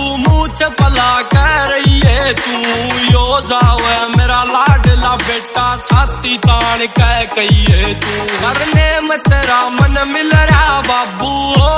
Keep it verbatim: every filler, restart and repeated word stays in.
मुँह च पला कह रही है तू, यो जावे मेरा लाडला बेटा छाती तान कह कही है तू, करने में तेरा मन मिल रहा बाबू।